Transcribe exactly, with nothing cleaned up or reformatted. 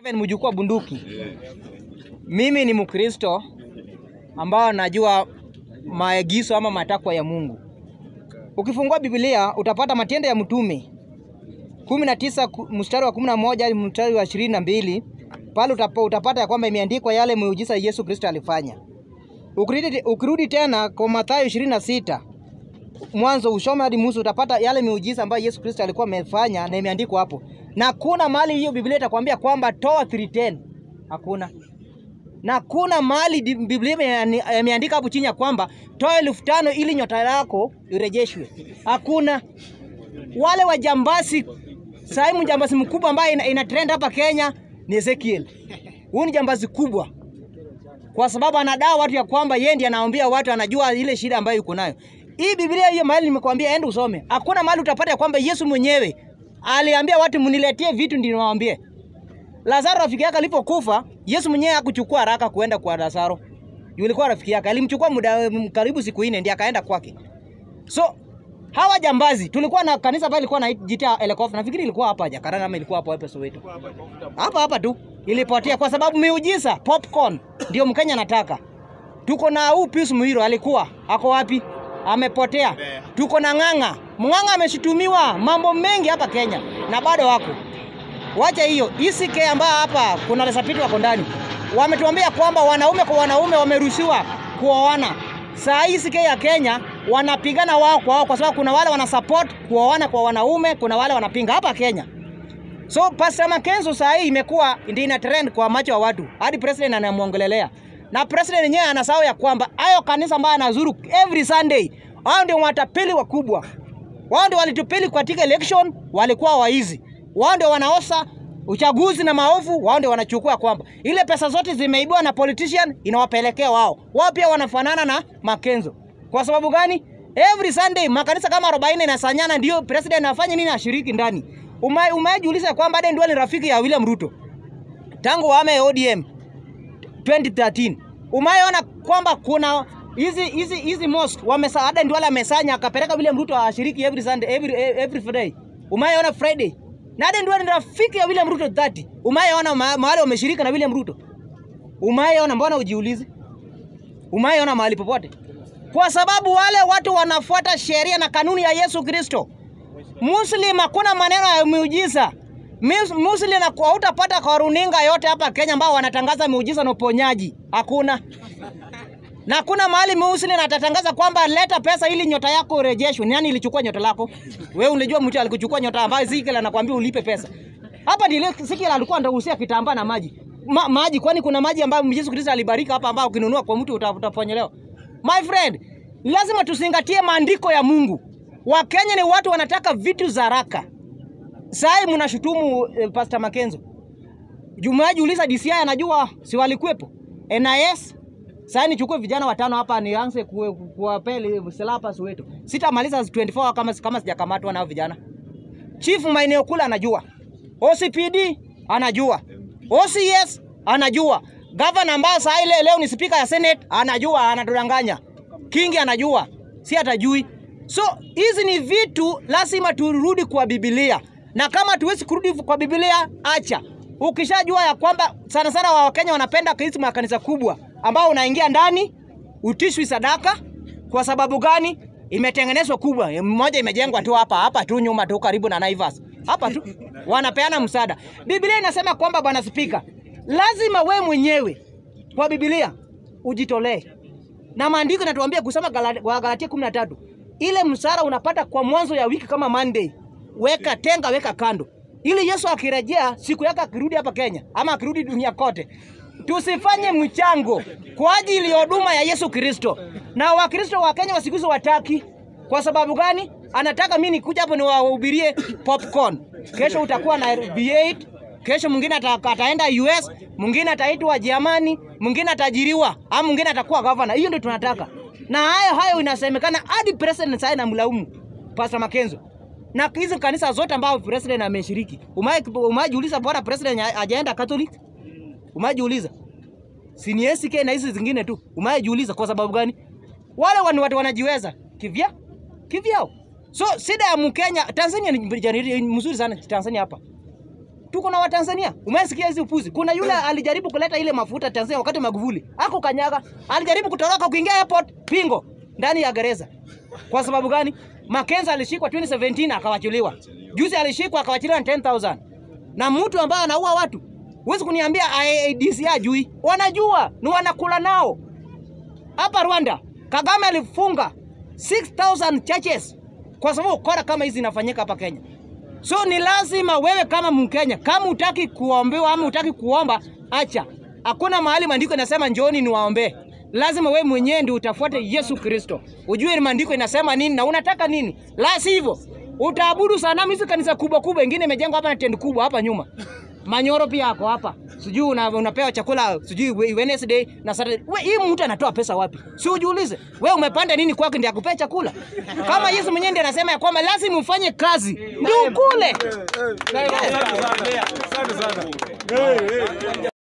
Mjukuu bunduki. Mimi ni Mkristo ambao najua maagizo ama matakwa ya Mungu. Ukifungua Biblia utapata Matendo ya Mitume kumi na tisa mstari wa kumi na moja hadi mstari wa ishirini na mbili. Pale utapata ya kwamba imeandikwa yale miujiza Yesu Kristo alifanya. Ukirudi, ukirudi tena kwa Mathayo ishirini na sita mwanzo usome hadi mwisho utapata yale miujiza ambayo Yesu Kristo alikuwa amefanya na imeandikwa hapo. Na kuna mahali hiyo Biblia itakwambia kwamba toa three ten. Hakuna. Na kuna mahali Biblia imeandika hapo chini ya kwamba toa elfu tano ili nyota yako irejeshwe. Hakuna. Wale wajambazi, sasa mjambazi mkubwa ambaye ina, ina trend hapa Kenya ni Ezekiel. Huyu ni jambazi kubwa. Kwa sababu anadai watu ya kwamba yeye ndiye anaambia watu anajua ile shida ambayo yuko nayo. Hii Biblia hiyo mahali nimekwambia enda usome. Hakuna mahali utapata ya kwamba Yesu mwenyewe aliambia watu mniletee vitu ndio niwaambie. Lazaro rafiki yake alipokufa, Yesu mwenyewe hakuchukua haraka kuenda kwa Lazaro. Yulikuwa rafiki yake, alimchukua muda karibu siku nne ndiye akaenda kwake. So hawa jambazi, tulikuwa na kanisa pale ilikuwa inajiita Elekof. Nafikiri ilikuwa hapa Jakaranda ama ilikuwa hapo hapo Soweto. Hapa hapa tu ilipotea kwa sababu miujiza popcorn ndio Mkenya anataka. Tuko na huu Pius Muhiro alikuwa ako wapi? Amepotea. Tuko na Ng'ang'a. Mng'ang'a ameshitumiwa mambo mengi hapa Kenya na bado wako. Wacha hiyo. E C K ambayo hapa kuna resapiti wako ndani. Wametuambia kwamba wanaume kwa wanaume wameruhusiwa kuoana. Saa E C K ya Kenya wanapigana wao kwa wao kwa sababu kuna wale wana support kuoana kwa wanaume, kuna wale wanapinga hapa Kenya. So Pastor Makenzo saa hii imekuwa ndio ina trend kwa macho ya watu. Hadi president anamuongelelea. Na president yenyewe anasahau ya kwamba hayo kanisa ambayo anazuru every Sunday, wao ndio watapeli wakubwa. Wao ndio walitupeli katika election, walikuwa waizi. Wao ndio wanaosa uchaguzi na maovu, wao ndio wanachukua kwamba ile pesa zote zimeibiwa na politician inawapelekea wao. Wao pia wanafanana na Makenzo. Kwa sababu gani? Every Sunday makanisa kama arobaini na sanyana ndio president anafanya nini ashiriki ndani. Umejiuliza kwamba Aden Duale ni rafiki ya William Ruto tangu wame O D M twenty thirteen. Umeona kwamba kuna hizi hizi hizi mosque wamesaada Aden Duale amesanya akapeleka William Ruto ashiriki every Sunday every every Friday. Umeona Friday. Na Aden Duale ni rafiki ya William Ruto thirty. Umeona mahali wameshirika na William Ruto. Umeona mbona ujiulize? Umeona mahali popote? Kwa sababu wale watu wanafuata sheria na kanuni ya Yesu Kristo. Muslim hakuna maneno ya miujiza. Muslim na hautapata kwa runinga yote hapa Kenya ambao wanatangaza miujiza na uponyaji. Hakuna. Na hakuna mahali Muslim atatangaza kwamba leta pesa ili nyota yako irejeshwe. Nani ilichukua nyota lako? Wewe unajua mtu alikuchukua nyota ambayo Zikela anakuambia ulipe pesa. Hapa ndio Zikela alikuwa anahusia kitambaa na maji. Ma, maji kwani kuna maji ambayo Yesu Kristo alibarika hapa ambao ukinunua kwa mtu utaponyelewa. My friend, lazima tuzingatie maandiko ya Mungu. Wakenya ni watu wanataka vitu za haraka. Sasa mnashutumu eh, Pastor Makenzo. Jumaji uliza D C I anajua si walikuepo. N I S sasa nichukue vijana watano hapa nianze kuwapeli selapa Soweto. Sitamaliza twenty four kama kama sijakamatwa nao vijana. Chief maeneo kula anajua. O C P D anajua. O C S anajua. Governor ambaye sasa ile leo ni speaker ya Senate anajua, anatudanganya. Kingi anajua, si atajui. So hizi ni vitu lazima turudi kwa Biblia. Na kama tuwezi kurudi kwa Biblia, acha. Ukishajua ya kwamba sana sana wa Kenya wanapenda hizi makanisa kubwa ambao unaingia ndani utishwi sadaka. Kwa sababu gani? Imetengenezwa kubwa. Mmoja imejengwa tu hapa hapa tu nyuma tu karibu na Naivas. Hapa tu wanapeana msaada. Biblia inasema kwamba Bwana Spika, lazima we mwenyewe kwa Biblia ujitolee. Na maandiko yanatuambia kusoma Galatia kumi na tatu. Ile msara unapata kwa mwanzo ya wiki kama Monday. Weka tenga weka kando. Ili Yesu akirejea siku yake akirudi hapa Kenya ama akirudi dunia kote. Tusifanye mchango kwa ajili ya huduma ya Yesu Kristo. Na Wakristo wa Kenya wasikuzo wataki. Kwa sababu gani? Anataka mimi nikuja hapo niwahubirie popcorn. Kesho utakuwa na V eight, kesho mwingine ataenda U S, mwingine ataitwa Germany, mwingine atajiriwa, au mwingine atakuwa governor. Hiyo ndio tunataka. Na hayo hayo inasemekana hadi president sasa anamlaumu Pastor Makenzo. Na hizo kanisa zote ambao president ameshiriki. Umajiuliza bora president hajaenda Catholic? Umajiuliza. Si ni E C K na hizo zingine tu. Umajiuliza kwa sababu gani? Wale watu wanajiweza kivya kivyao. So shida ya Mkenya, Tanzania ni mzuri sana Tanzania hapa. tuko na Watanzania. Umesikia hizi upuzi? Kuna yule alijaribu kuleta ile mafuta Tanzania wakati Magufuli. Ako kanyaga. Alijaribu kutoroka kuingia airport pingo ndani ya gereza. Kwa sababu gani? Makenza alishikwa twenty seventeen akawachiliwa. Juzi alishikwa akawachiliwa na ten thousand. Na mtu ambaye anaua watu. Huwezi kuniambia D C hajui. Wanajua, ni wanakula nao. Hapa Rwanda, Kagame alifunga six thousand churches kwa sababu kora kama hizi zinafanyika hapa Kenya. So ni lazima wewe kama Mkenya, kama utaki kuombewa ama utaki kuomba, acha. Hakuna mahali maandiko inasema njooni niwaombe. Lazima wewe mwenyewe ndio utafuate Yesu Kristo. Ujue maandiko inasema nini na unataka nini. La sivyo utaabudu sanamu hizi kanisa kubwa kubwa, ingine imejengwa hapa na tent kubwa hapa nyuma. Manyoro pia yako hapa. Sijui una, unapewa chakula sijui Wednesday na Saturday. Wewe hii mtu anatoa pesa wapi? Si ujiulize. Wewe umepanda nini kwako ndio akupea chakula? Kama Yesu mwenyewe ndiye anasema ya kwamba lazima ufanye kazi ndio ukule. Asante sana.